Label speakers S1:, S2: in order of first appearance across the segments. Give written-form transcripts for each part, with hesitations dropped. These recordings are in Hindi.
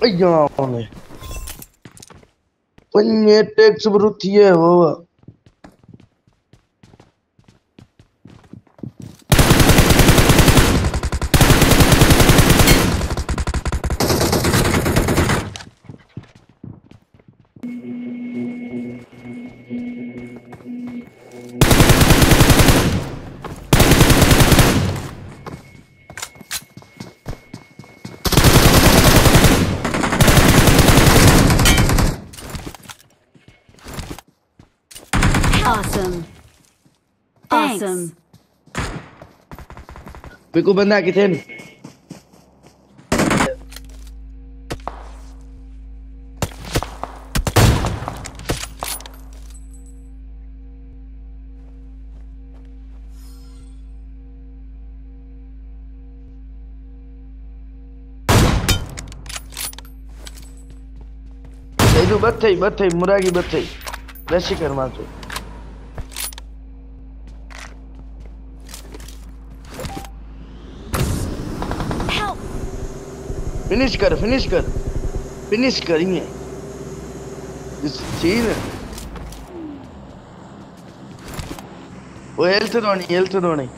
S1: Ayağını. Penyetek seberutiye baba.
S2: Awesome. Awesome.
S1: Mấy cô bên này cái tên. Itu batai muragi batai. Rasi karma tu. Finish कर ये चाहिए ना वो हेल्थ दोनी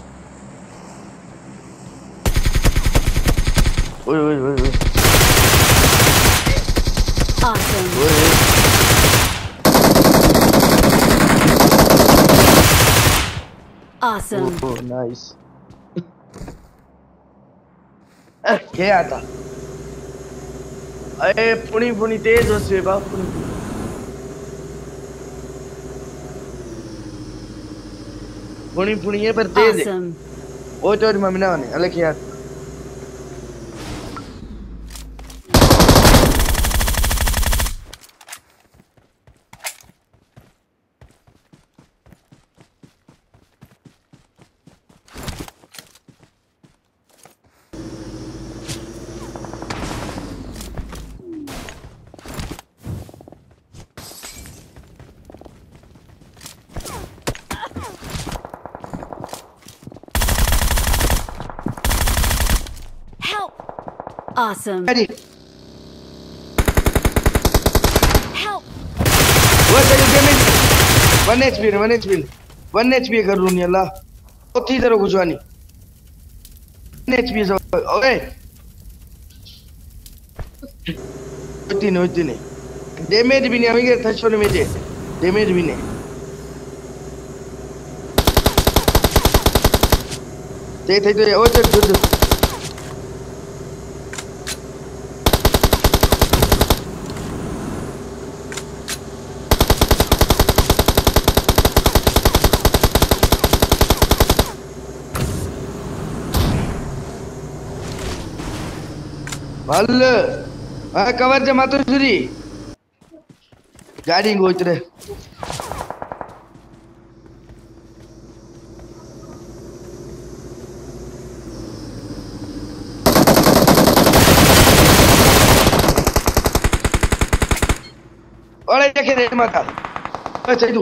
S1: ओए
S2: Awesome. Awesome.
S1: Oh nice. क्या आता अरे पुनी तेज बसवे बाप पुनी ये पर तेज है वो तो मम्मी ना होने अलग यार
S2: Awesome.
S1: Ready.
S2: Help.
S1: What are you damage? 1 HP कर लूँ नहीं अल्लाह बहुत ही तरह गुजवानी 1 HP से ओए होती नहीं डैमेज भी नहीं हमें टच होने में डैमेज भी नहीं थे तो ओ तो Halo, kabar jemaah suri. Gaड़ी गोच रहे. Oleh क्या करे माता? अच्छा तू.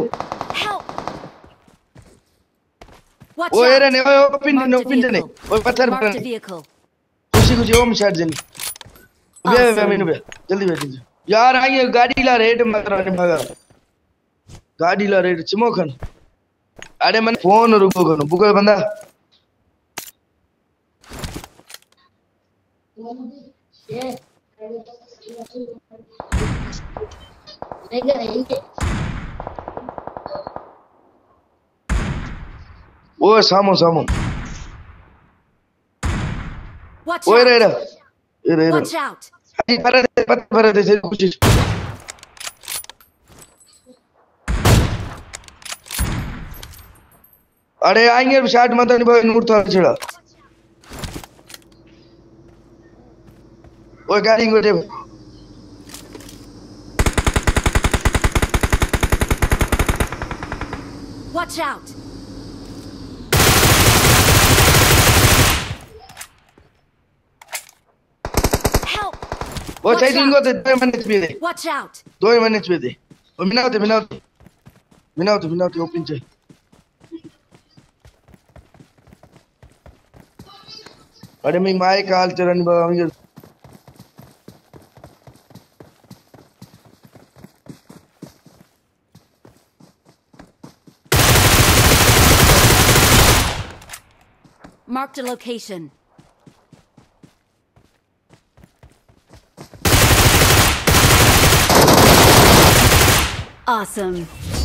S1: वो ये रहने वो पिंजने वो पत्थर पर. खुशी ओम शर्ट जनी. मैं जल्दी यार आइए गाड़ी ला रेट मारा ने भागा गाड़ी ला रेट चिमोखन अरे मन फोन रुको कनो बुको बंदा वो सामो ओए रे
S2: Watch out.
S1: para de ser कुछ अरे आएंगे शॉट मत नहीं भाई नूर था छड़ा ओए गाड़ी को दे
S2: Watch out.
S1: वो चाहिए इनको तो 2 मिनट भी दे
S2: Watch out.
S1: 2 मिनट भी दे और मिनाते ओपन चाहिए अरे मैं माय काल चरण बाबा
S2: Marked a location. Awesome.